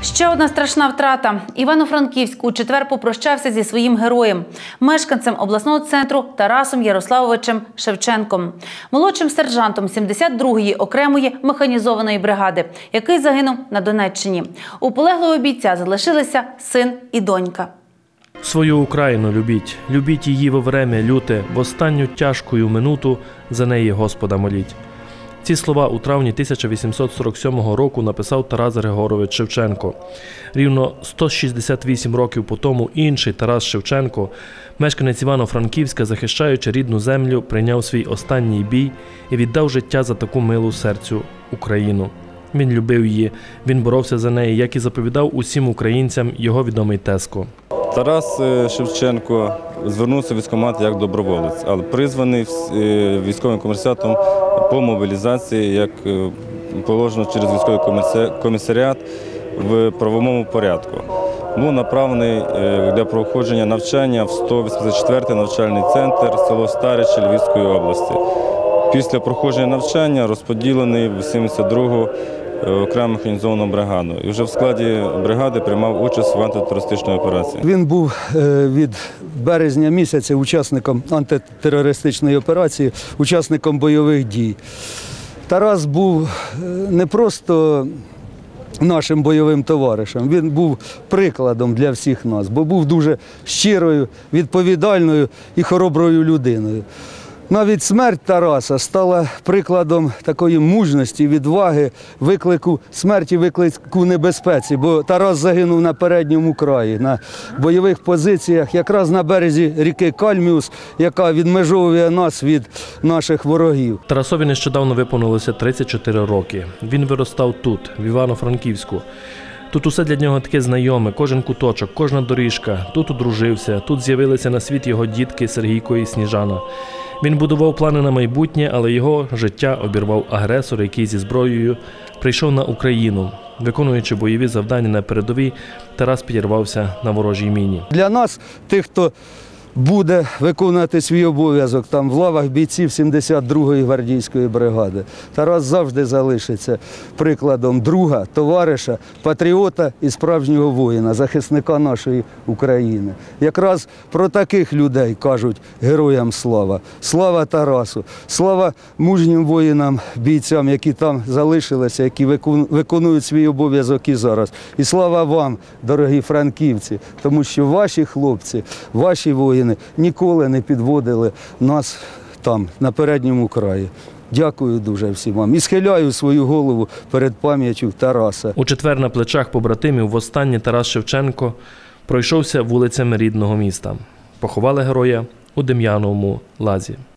Ще одна страшна втрата. Івано-Франківськ у четвер попрощався зі своїм героєм, мешканцем обласного центру Тарасом Ярославовичем Шевченком, молодшим сержантом 72-ї окремої механізованої бригади, який загинув на Донеччині. У полеглого бійця залишилися син і донька. Свою Україну любіть, любіть її во врем'я люте, в останню тяжкую минуту за неї Господа моліть. Ці слова у травні 1847 року написав Тарас Григорович Шевченко. Рівно 168 років по тому інший Тарас Шевченко, мешканець Івано-Франківська, захищаючи рідну землю, прийняв свій останній бій і віддав життя за таку милу серцю Україну. Він любив її, він боровся за неї, як і заповідав усім українцям його відомий тезко. Тарас Шевченко звернувся в військкомат як доброволець, але призваний військовим комісаріатом по мобілізації, як положено через військовий комісаріат в правовому порядку. Був направлений для проходження навчання в 184-й навчальний центр село Старичі Львівської області. Після проходження навчання розподілений в 72-гу окрему механізовану бригаду. І вже в складі бригади приймав участь в антитерористичній операції. Він був від березня місяця учасником антитерористичної операції, учасником бойових дій. Тарас був не просто нашим бойовим товаришем, він був прикладом для всіх нас, бо був дуже щирою, відповідальною і хороброю людиною. Навіть смерть Тараса стала прикладом такої мужності, відваги, смерті виклику небезпеці, бо Тарас загинув на передньому краї, на бойових позиціях, якраз на березі ріки Кальміус, яка відмежовує нас від наших ворогів. Тарасові нещодавно виповнилося 34 роки. Він виростав тут, в Івано-Франківську. Тут усе для нього таке знайоме, кожен куточок, кожна доріжка. Тут одружився, тут з'явилися на світ його дітки Сергійко і Сніжана. Він будував плани на майбутнє, але його життя обірвав агресор, який зі зброєю прийшов на Україну. Виконуючи бойові завдання на передовій, Тарас підірвався на ворожій міні. Для нас, тих, хто буде виконувати свій обов'язок там в лавах бійців 72-ї гвардійської бригади, Тарас завжди залишиться прикладом друга, товариша, патріота і справжнього воїна, захисника нашої України. Якраз про таких людей кажуть героям слава. Слава Тарасу, слава мужнім воїнам, бійцям, які там залишилися, які виконують свій обов'язок і зараз. І слава вам, дорогі франківці, тому що ваші хлопці, ваші воїни ніколи не підводили нас там, на передньому краї. Дякую дуже всім вам. І схиляю свою голову перед пам'яттю Тараса. У четвер на плечах побратимів востаннє Тарас Шевченко пройшовся вулицями рідного міста. Поховали героя у Дем'яновому Лазі.